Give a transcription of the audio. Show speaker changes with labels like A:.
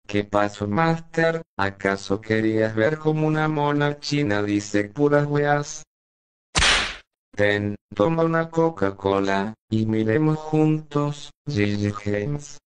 A: ¿Qué pasó, Master? ¿Acaso querías ver como una mona china dice puras weas? Ten, toma una Coca-Cola, y miremos juntos, GG Games.